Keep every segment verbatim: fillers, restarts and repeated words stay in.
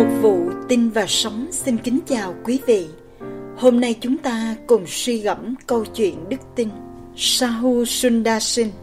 Một vụ tin và sống xin kính chào quý vị. Hôm nay chúng ta cùng suy gẫm câu chuyện đức tin Sadhu Sundar Singh.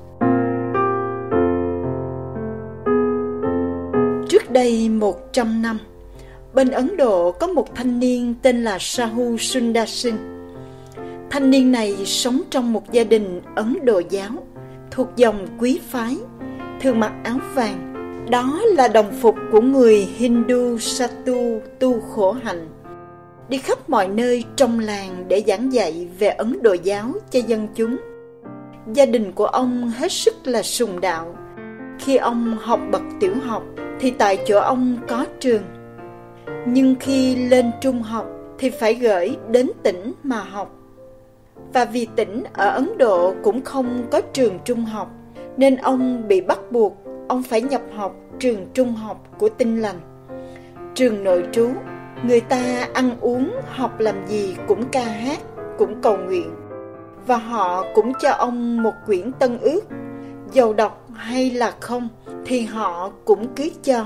Trước đây một trăm năm, bên Ấn Độ có một thanh niên tên là Sadhu Sundar Singh. Thanh niên này sống trong một gia đình Ấn Độ giáo thuộc dòng quý phái, thường mặc áo vàng. Đó là đồng phục của người Hindu Sadhu tu khổ hạnh, đi khắp mọi nơi trong làng để giảng dạy về Ấn Độ giáo cho dân chúng. Gia đình của ông hết sức là sùng đạo. Khi ông học bậc tiểu học thì tại chỗ ông có trường, nhưng khi lên trung học thì phải gửi đến tỉnh mà học. Và vì tỉnh ở Ấn Độ cũng không có trường trung học, nên ông bị bắt buộc ông phải nhập học trường trung học của Tin Lành. Trường nội trú, người ta ăn uống, học làm gì cũng ca hát, cũng cầu nguyện. Và họ cũng cho ông một quyển Tân Ước, dầu đọc hay là không thì họ cũng cứ cho.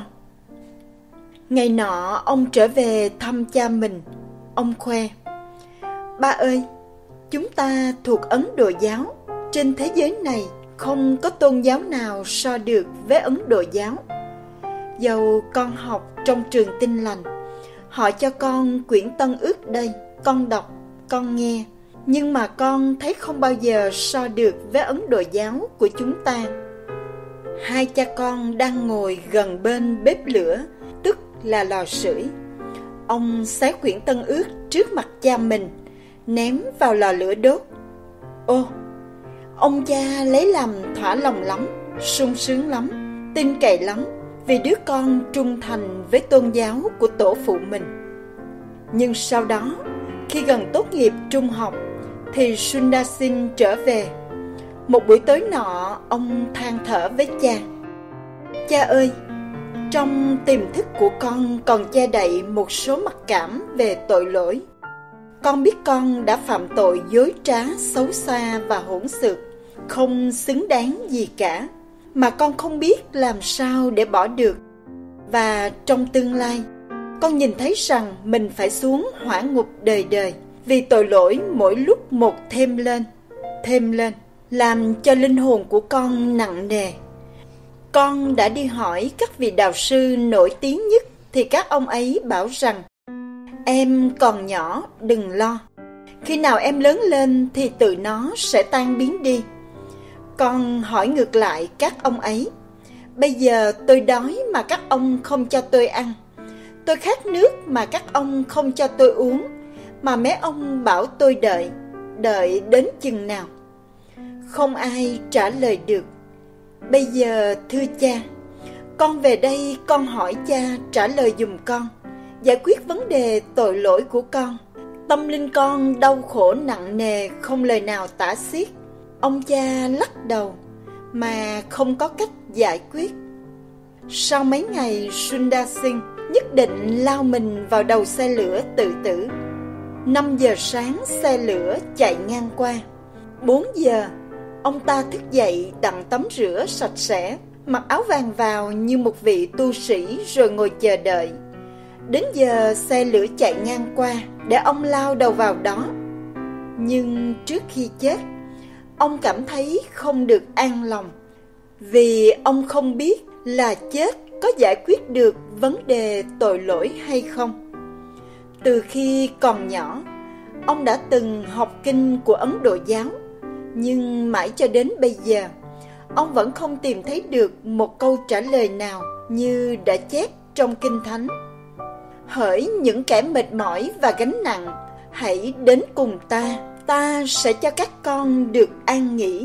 Ngày nọ ông trở về thăm cha mình. Ông khoe: "Ba ơi, chúng ta thuộc Ấn Độ giáo. Trên thế giới này không có tôn giáo nào so được với Ấn Độ giáo. Dầu con học trong trường Tin Lành, họ cho con quyển Tân Ước đây, con đọc, con nghe, nhưng mà con thấy không bao giờ so được với Ấn Độ giáo của chúng ta." Hai cha con đang ngồi gần bên bếp lửa, tức là lò sưởi. Ông xé quyển Tân Ước trước mặt cha mình, ném vào lò lửa đốt. Ô, ông cha lấy làm thỏa lòng lắm, sung sướng lắm, tin cậy lắm, vì đứa con trung thành với tôn giáo của tổ phụ mình. Nhưng sau đó, khi gần tốt nghiệp trung học, thì Sundar Singh trở về. Một buổi tối nọ, ông than thở với cha: "Cha ơi, trong tiềm thức của con còn che đậy một số mặc cảm về tội lỗi. Con biết con đã phạm tội dối trá, xấu xa và hỗn xược, không xứng đáng gì cả, mà con không biết làm sao để bỏ được. Và trong tương lai, con nhìn thấy rằng mình phải xuống hỏa ngục đời đời, vì tội lỗi mỗi lúc một thêm lên, thêm lên, làm cho linh hồn của con nặng nề. Con đã đi hỏi các vị đạo sư nổi tiếng nhất, thì các ông ấy bảo rằng: em còn nhỏ, đừng lo. Khi nào em lớn lên thì tự nó sẽ tan biến đi. Con hỏi ngược lại các ông ấy: bây giờ tôi đói mà các ông không cho tôi ăn, tôi khát nước mà các ông không cho tôi uống, mà mấy ông bảo tôi đợi, đợi đến chừng nào? Không ai trả lời được. Bây giờ thưa cha, con về đây con hỏi cha trả lời giùm con, giải quyết vấn đề tội lỗi của con. Tâm linh con đau khổ nặng nề không lời nào tả xiết." Ông cha lắc đầu mà không có cách giải quyết. Sau mấy ngày, Sundar Singh nhất định lao mình vào đầu xe lửa tự tử. Năm giờ sáng xe lửa chạy ngang qua. Bốn giờ, ông ta thức dậy đặng tắm rửa sạch sẽ, mặc áo vàng vào như một vị tu sĩ, rồi ngồi chờ đợi. Đến giờ xe lửa chạy ngang qua để ông lao đầu vào đó. Nhưng trước khi chết, ông cảm thấy không được an lòng, vì ông không biết là chết có giải quyết được vấn đề tội lỗi hay không. Từ khi còn nhỏ, ông đã từng học kinh của Ấn Độ giáo, nhưng mãi cho đến bây giờ, ông vẫn không tìm thấy được một câu trả lời nào như đã chép trong Kinh Thánh: hỡi những kẻ mệt mỏi và gánh nặng, hãy đến cùng ta, ta sẽ cho các con được an nghỉ.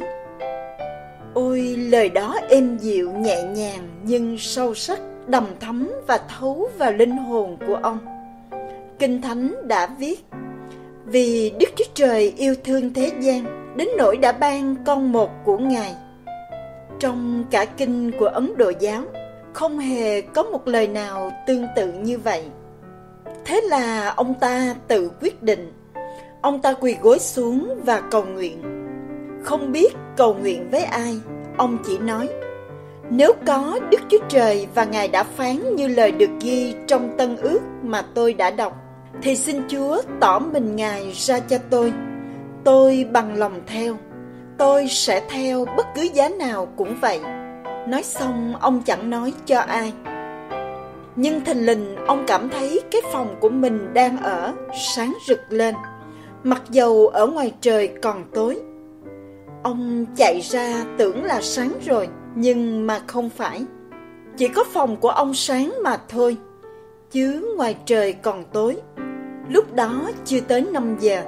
Ôi, lời đó êm dịu nhẹ nhàng nhưng sâu sắc, đầm thắm và thấu vào linh hồn của ông. Kinh Thánh đã viết: vì Đức Chúa Trời yêu thương thế gian đến nỗi đã ban con một của Ngài. Trong cả kinh của Ấn Độ giáo, không hề có một lời nào tương tự như vậy. Thế là ông ta tự quyết định. Ông ta quỳ gối xuống và cầu nguyện. Không biết cầu nguyện với ai, ông chỉ nói: Nếu có Đức Chúa Trời và Ngài đã phán như lời được ghi trong Tân Ước mà tôi đã đọc, thì xin Chúa tỏ mình Ngài ra cho tôi. Tôi bằng lòng theo. Tôi sẽ theo bất cứ giá nào cũng vậy. Nói xong, ông chẳng nói cho ai. Nhưng thình lình ông cảm thấy cái phòng của mình đang ở sáng rực lên, mặc dầu ở ngoài trời còn tối. Ông chạy ra tưởng là sáng rồi, nhưng mà không phải. Chỉ có phòng của ông sáng mà thôi, chứ ngoài trời còn tối. Lúc đó chưa tới năm giờ.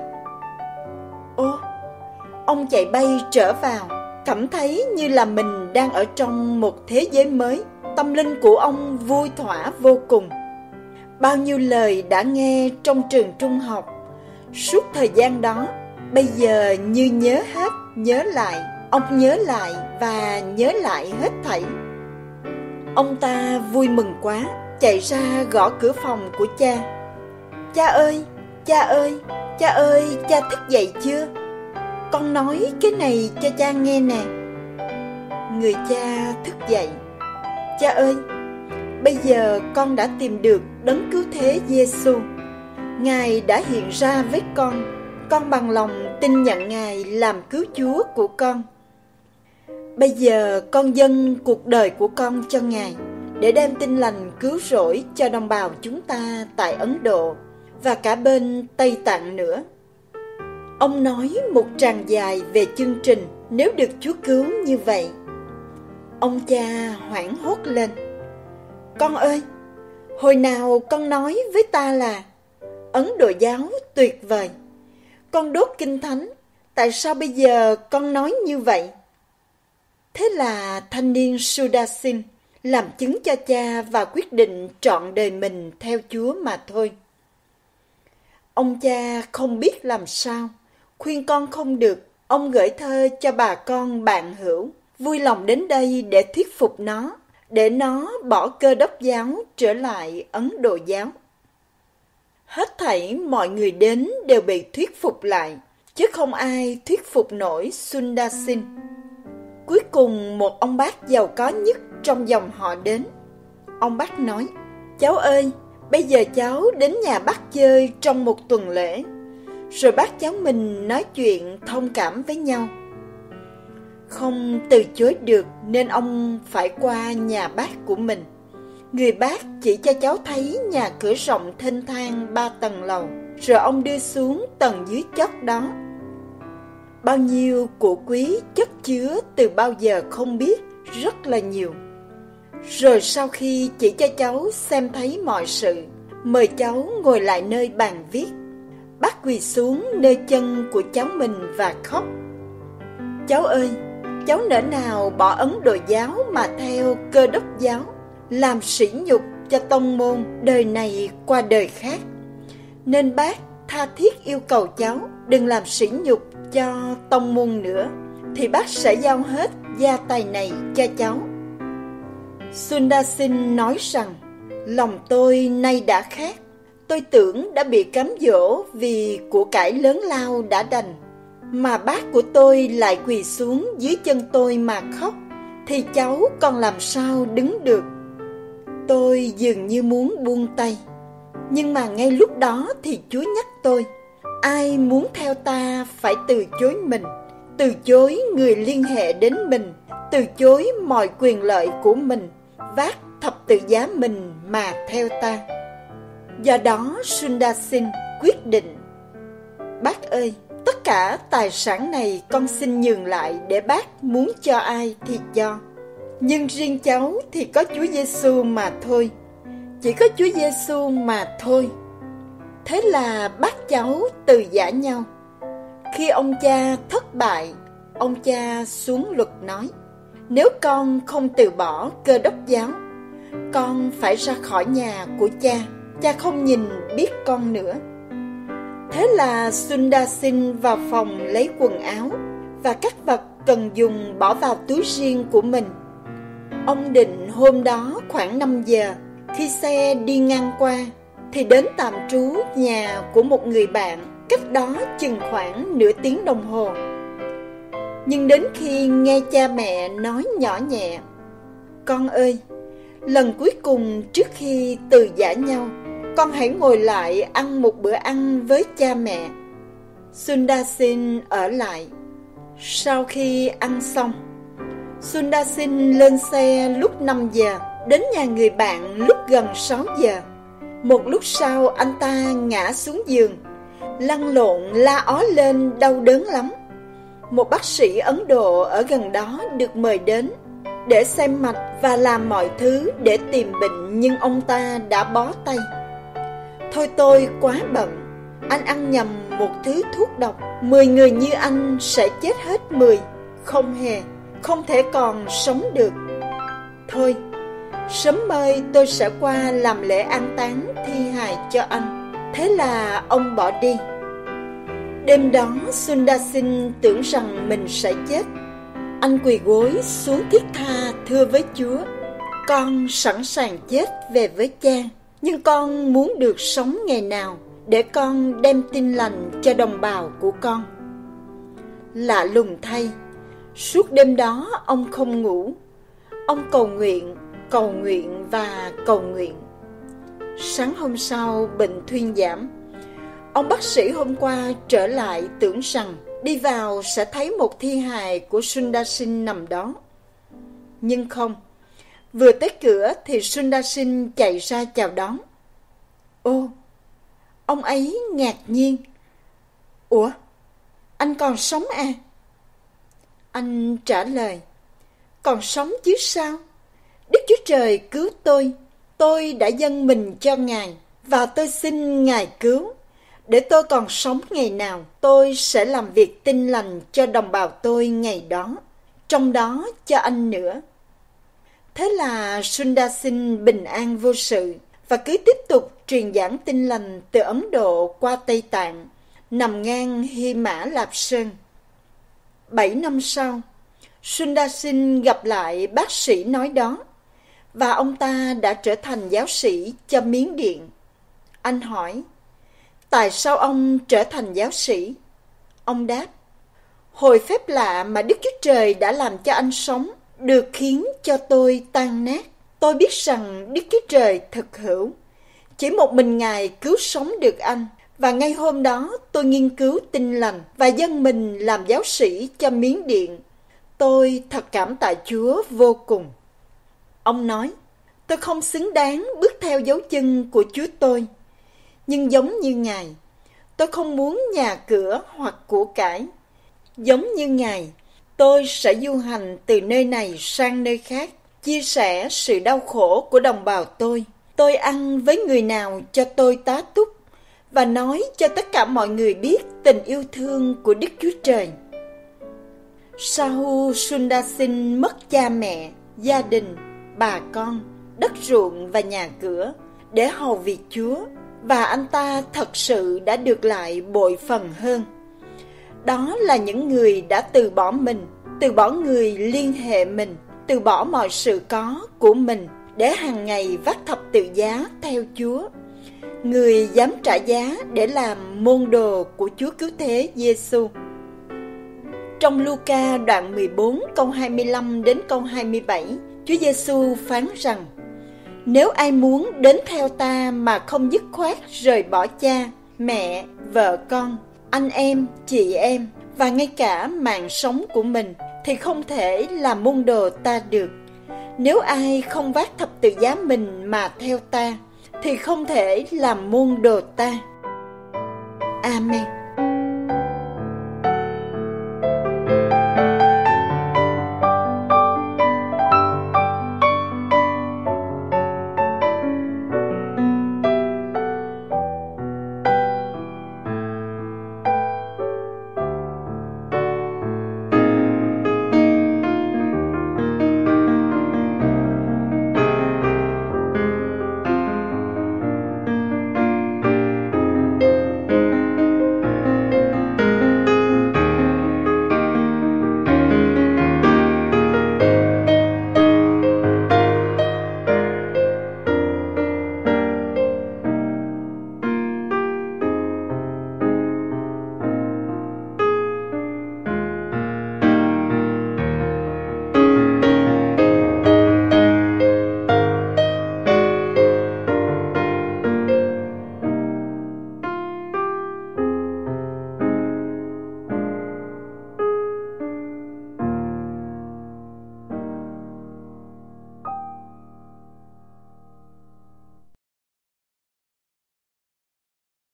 Ô, ông chạy bay trở vào, cảm thấy như là mình đang ở trong một thế giới mới. Tâm linh của ông vui thỏa vô cùng. Bao nhiêu lời đã nghe trong trường trung học suốt thời gian đó, bây giờ như nhớ hết, nhớ lại. Ông nhớ lại và nhớ lại hết thảy. Ông ta vui mừng quá, chạy ra gõ cửa phòng của cha. Cha ơi, cha ơi, cha ơi, cha thức dậy chưa? Con nói cái này cho cha nghe nè. Người cha thức dậy. Cha ơi, bây giờ con đã tìm được đấng cứu thế Giêsu. Ngài đã hiện ra với con. Con bằng lòng tin nhận Ngài làm cứu Chúa của con. Bây giờ con dâng cuộc đời của con cho Ngài, để đem tin lành cứu rỗi cho đồng bào chúng ta tại Ấn Độ và cả bên Tây Tạng nữa. Ông nói một tràng dài về chương trình nếu được Chúa cứu như vậy. Ông cha hoảng hốt lên. Con ơi, hồi nào con nói với ta là Ấn Độ giáo tuyệt vời, con đốt kinh thánh, tại sao bây giờ con nói như vậy? Thế là thanh niên Sudasin làm chứng cho cha và quyết định trọn đời mình theo Chúa mà thôi. Ông cha không biết làm sao, khuyên con không được. Ông gửi thơ cho bà con bạn hữu, vui lòng đến đây để thuyết phục nó, để nó bỏ Cơ Đốc giáo trở lại Ấn Độ giáo. Hết thảy mọi người đến đều bị thuyết phục lại, chứ không ai thuyết phục nổi Sundasin. Cuối cùng một ông bác giàu có nhất trong dòng họ đến. Ông bác nói, cháu ơi, bây giờ cháu đến nhà bác chơi trong một tuần lễ, rồi bác cháu mình nói chuyện thông cảm với nhau. Không từ chối được nên ông phải qua nhà bác của mình. Người bác chỉ cho cháu thấy nhà cửa rộng thênh thang ba tầng lầu, rồi ông đưa xuống tầng dưới chót đó. Bao nhiêu của quý chất chứa từ bao giờ không biết, rất là nhiều. Rồi sau khi chỉ cho cháu xem thấy mọi sự, mời cháu ngồi lại nơi bàn viết. Bác quỳ xuống nơi chân của cháu mình và khóc. Cháu ơi, cháu nỡ nào bỏ Ấn Độ giáo mà theo Cơ Đốc giáo, làm sỉ nhục cho tông môn đời này qua đời khác. Nên bác tha thiết yêu cầu cháu đừng làm sỉ nhục cho tông môn nữa, thì bác sẽ giao hết gia tài này cho cháu. Sundasin nói rằng, lòng tôi nay đã khác. Tôi tưởng đã bị cám dỗ vì của cải lớn lao đã đành, mà bác của tôi lại quỳ xuống dưới chân tôi mà khóc, thì cháu còn làm sao đứng được. Tôi dường như muốn buông tay, nhưng mà ngay lúc đó thì Chúa nhắc tôi, ai muốn theo ta phải từ chối mình, từ chối người liên hệ đến mình, từ chối mọi quyền lợi của mình, vác thập tự giá mình mà theo ta. Do đó Sundasin quyết định, bác ơi, tất cả tài sản này con xin nhường lại để bác muốn cho ai thì cho. Nhưng riêng cháu thì có Chúa Giêsu mà thôi, chỉ có Chúa Giêsu mà thôi. Thế là bác cháu từ giã nhau. Khi ông cha thất bại, ông cha xuống luật nói, nếu con không từ bỏ Cơ Đốc giáo, con phải ra khỏi nhà của cha, cha không nhìn biết con nữa. Thế là Sundasin vào phòng lấy quần áo và các vật cần dùng bỏ vào túi riêng của mình. Ông định hôm đó khoảng năm giờ, khi xe đi ngang qua, thì đến tạm trú nhà của một người bạn, cách đó chừng khoảng nửa tiếng đồng hồ. Nhưng đến khi nghe cha mẹ nói nhỏ nhẹ, con ơi, lần cuối cùng trước khi từ giã nhau, con hãy ngồi lại ăn một bữa ăn với cha mẹ. Sundar Singh ở lại. Sau khi ăn xong, Sundar Singh lên xe lúc năm giờ, đến nhà người bạn lúc gần sáu giờ. Một lúc sau anh ta ngã xuống giường, lăn lộn la ó lên đau đớn lắm. Một bác sĩ Ấn Độ ở gần đó được mời đến để xem mạch và làm mọi thứ để tìm bệnh, nhưng ông ta đã bó tay. Thôi tôi quá bận, anh ăn nhầm một thứ thuốc độc, mười người như anh sẽ chết hết mười, không hề, không thể còn sống được. Thôi, sớm mai tôi sẽ qua làm lễ an táng thi hài cho anh. Thế là ông bỏ đi. Đêm đó Sundar Singh tưởng rằng mình sẽ chết. Anh quỳ gối xuống thiết tha thưa với Chúa: con sẵn sàng chết về với cha, nhưng con muốn được sống ngày nào để con đem tin lành cho đồng bào của con. Lạ lùng thay, suốt đêm đó ông không ngủ. Ông cầu nguyện, cầu nguyện và cầu nguyện. Sáng hôm sau bệnh thuyên giảm. Ông bác sĩ hôm qua trở lại tưởng rằng đi vào sẽ thấy một thi hài của Sundar Singh nằm đó. Nhưng không, vừa tới cửa thì Sundar Singh chạy ra chào đón. Ô, ông ấy ngạc nhiên. Ủa, anh còn sống à? Anh trả lời: còn sống chứ sao? Đức Chúa Trời cứu tôi. Tôi đã dâng mình cho Ngài và tôi xin Ngài cứu. Để tôi còn sống ngày nào, tôi sẽ làm việc tin lành cho đồng bào tôi ngày đó, trong đó cho anh nữa. Thế là Sundar Singh bình an vô sự và cứ tiếp tục truyền giảng tin lành từ Ấn Độ qua Tây Tạng, nằm ngang Hy Mã Lạp Sơn. Bảy năm sau, Sundar Singh gặp lại bác sĩ nói đó, và ông ta đã trở thành giáo sĩ cho Miến Điện. Anh hỏi: tại sao ông trở thành giáo sĩ? Ông đáp: hồi phép lạ mà Đức Chúa Trời đã làm cho anh sống được khiến cho tôi tan nát. Tôi biết rằng Đức Chúa Trời thực hữu, chỉ một mình Ngài cứu sống được anh. Và ngay hôm đó tôi nghiên cứu tin lành và dâng mình làm giáo sĩ cho Miến Điện. Tôi thật cảm tạ Chúa vô cùng. Ông nói: tôi không xứng đáng bước theo dấu chân của Chúa tôi, nhưng giống như Ngài, tôi không muốn nhà cửa hoặc của cải. Giống như Ngài, tôi sẽ du hành từ nơi này sang nơi khác, chia sẻ sự đau khổ của đồng bào tôi. Tôi ăn với người nào cho tôi tá túc và nói cho tất cả mọi người biết tình yêu thương của Đức Chúa Trời. Sahu Sundar Singh mất cha mẹ, gia đình, bà con, đất ruộng và nhà cửa để hầu việc Chúa, và anh ta thật sự đã được lại bội phần hơn. Đó là những người đã từ bỏ mình, từ bỏ người liên hệ mình, từ bỏ mọi sự có của mình để hàng ngày vác thập tự giá theo Chúa. Người dám trả giá để làm môn đồ của Chúa Cứu Thế Giêsu. Trong Luca đoạn mười bốn câu hai mươi lăm đến câu hai mươi bảy, Chúa Giêsu phán rằng: nếu ai muốn đến theo ta mà không dứt khoát rời bỏ cha, mẹ, vợ con, anh em, chị em và ngay cả mạng sống của mình thì không thể làm môn đồ ta được. Nếu ai không vác thập tự giá mình mà theo ta thì không thể làm môn đồ ta. Amen.